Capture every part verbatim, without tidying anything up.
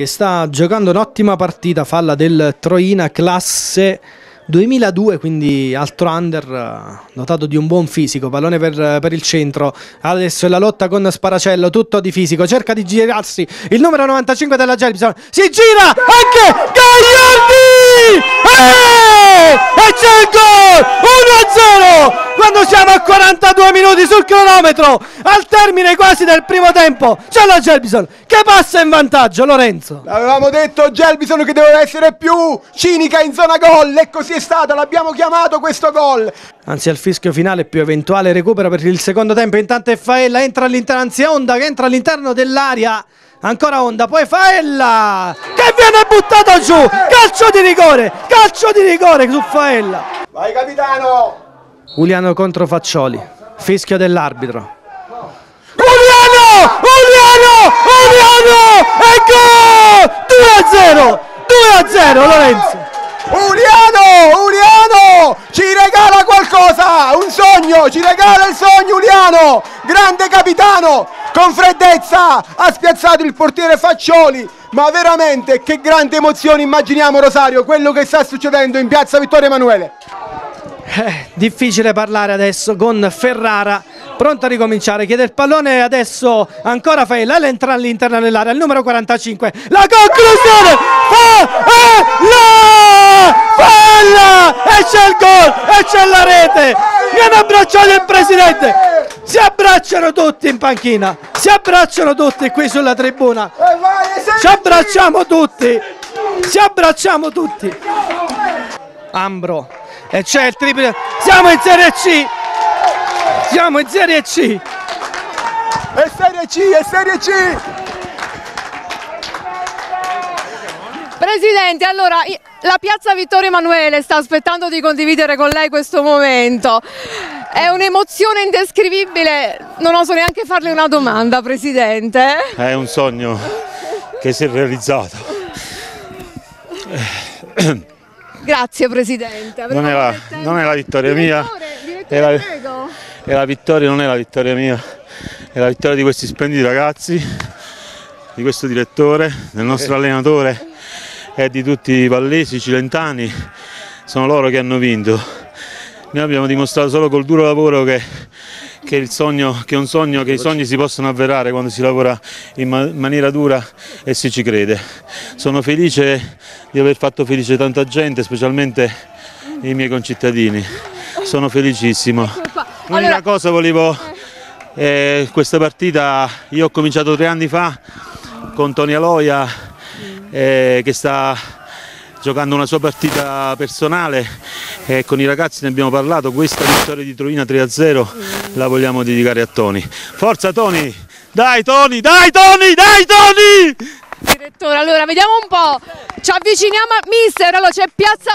che sta giocando un'ottima partita, falla del Troina, classe duemiladue, quindi altro under, dotato di un buon fisico. Pallone per, per il centro, adesso è la lotta con Sparacello, tutto di fisico, cerca di girarsi il numero novantacinque della Gelbison, si gira anche Gagliardi e, e c'è il gol, uno a zero quando siamo a quarantadue minuti sul cronometro, al termine quasi del primo tempo. C'è la Gelbison che passa in vantaggio. Lorenzo, avevamo detto Gelbison che doveva essere più cinica in zona gol e così è stato, l'abbiamo chiamato questo gol. Anzi, al fischio finale più eventuale recupero per il secondo tempo. Intanto è Faella, entra all'interno, anzi Onda che entra all'interno dell'area, ancora Onda, poi Faella che viene buttato giù, calcio di rigore, calcio di rigore su Faella. Vai capitano! Uliano contro Faccioli, fischio dell'arbitro. Uliano! Uliano! Uliano! E gol! due a zero! due a zero Lorenzo! Uliano! Uliano! Ci regala qualcosa! Un sogno! Ci regala il sogno Uliano! Grande capitano! Con freddezza ha spiazzato il portiere Faccioli, ma veramente che grande emozione immaginiamo, Rosario, quello che sta succedendo in piazza Vittorio Emanuele. Eh, difficile parlare adesso con Ferrara, pronto a ricominciare, chiede il pallone adesso ancora Faella, entra all'interno dell'area, il numero quarantacinque, la conclusione, Faella, Faella, e c'è il gol, e c'è la rete, viene abbracciato il presidente, si abbracciano tutti in panchina, si abbracciano tutti qui sulla tribuna, ci abbracciamo tutti, ci abbracciamo tutti. Ambro, e c'è il triplo, siamo in Serie C, siamo in Serie C, è Serie C, è Serie C. Presidente, allora la piazza Vittorio Emanuele sta aspettando di condividere con lei questo momento, è un'emozione indescrivibile, non oso neanche farle una domanda, Presidente. È un sogno che si è realizzato. Grazie Presidente. Non è, la, non è la vittoria mia, direttore, è, la, prego. è la vittoria, non è la vittoria mia, è la vittoria di questi splendidi ragazzi, di questo direttore, del nostro allenatore e di tutti i vallesi, cilentani. Sono loro che hanno vinto. Noi abbiamo dimostrato solo col duro lavoro che, che, il sogno, che, è un sogno, che i sogni si possono avverare quando si lavora in ma maniera dura e si ci crede. Sono felice di aver fatto felice tanta gente, specialmente i miei concittadini. Sono felicissimo. L'unica allora... cosa volevo, eh, questa partita io ho cominciato tre anni fa con Tony Aloia, eh, che sta giocando una sua partita personale, e con i ragazzi ne abbiamo parlato. Questa vittoria di Troina tre a zero la vogliamo dedicare a Tony. Forza Tony! Dai Tony! Dai Tony! Dai Tony! Direttore, allora vediamo un po', ci avviciniamo a mister, allora c'è piazza...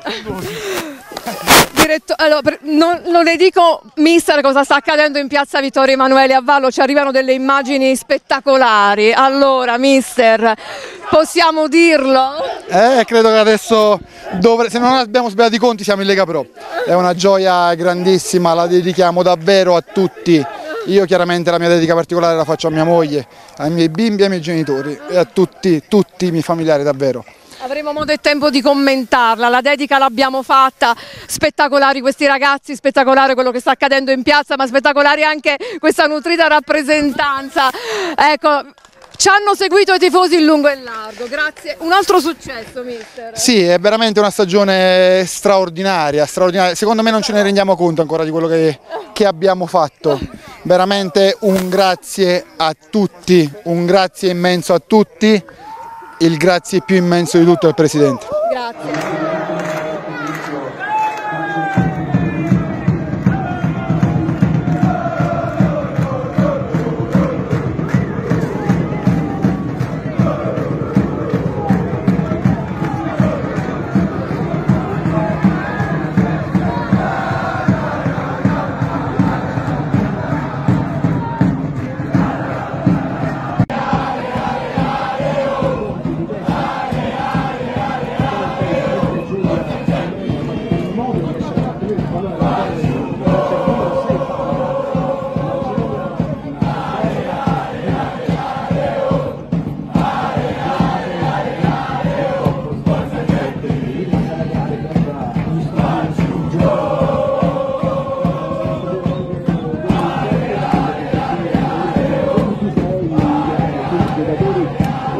Direttore, allora, per, non, non le dico mister cosa sta accadendo in piazza Vittorio Emanuele a Vallo, ci arrivano delle immagini spettacolari, allora mister, possiamo dirlo? Eh, credo che adesso, dovre... se non abbiamo sbagliato i conti siamo in Lega Pro, è una gioia grandissima, la dedichiamo davvero a tutti. Io chiaramente la mia dedica particolare la faccio a mia moglie, ai miei bimbi, ai miei genitori e a tutti, tutti i miei familiari davvero. Avremo modo e tempo di commentarla, la dedica l'abbiamo fatta, spettacolari questi ragazzi, spettacolare quello che sta accadendo in piazza, ma spettacolare anche questa nutrita rappresentanza. Ecco, ci hanno seguito i tifosi in lungo e in largo, grazie. Un altro successo, mister. Sì, è veramente una stagione straordinaria, straordinaria. Secondo me non ce ne rendiamo conto ancora di quello che, che abbiamo fatto. Veramente un grazie a tutti, un grazie immenso a tutti, il grazie più immenso di tutto al Presidente. Grazie.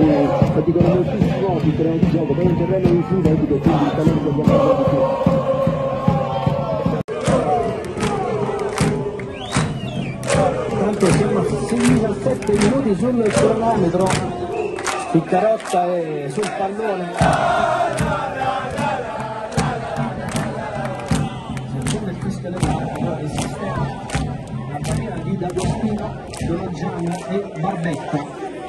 e faticano moltissimo sul terreno di gioco, poi è un terreno in sintetico, quindi il talento che abbiamo di più. Tanto siamo a sessantasette minuti sul cronometro, Piccarotta è sul pallone. Secondo il fischio dell'arbitro esiste la barriera di D'Agostino, Dologiano e Barbetta.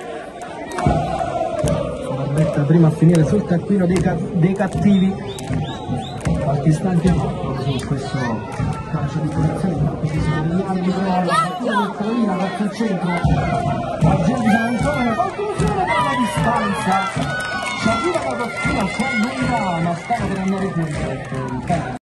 Barbetta prima a finire sul taccuino dei, ca dei cattivi. Qualche istante fa su questo calcio di punizione, ma così si l'arbitro la Troina verso il centro. La gente ancora conclusione della distanza. Ci arriva la D'Agostino, ci allunga, ma stava per andare fuori.